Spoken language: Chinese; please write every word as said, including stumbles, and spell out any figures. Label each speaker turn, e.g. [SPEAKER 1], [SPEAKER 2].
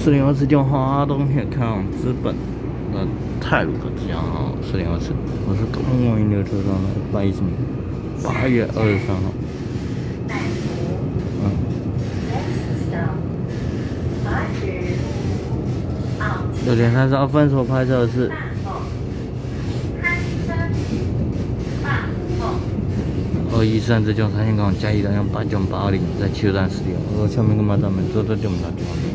[SPEAKER 1] 四零二次电话东西开往资本的泰鲁的之江号四零二次，我是刚刚运的车上的八一零，八月二十三号。嗯。六点三十二分所拍摄的是。 二一三之江三线港嘉义南向八九八零，在汽车站十点，我前面干嘛咱们坐这就没打电话。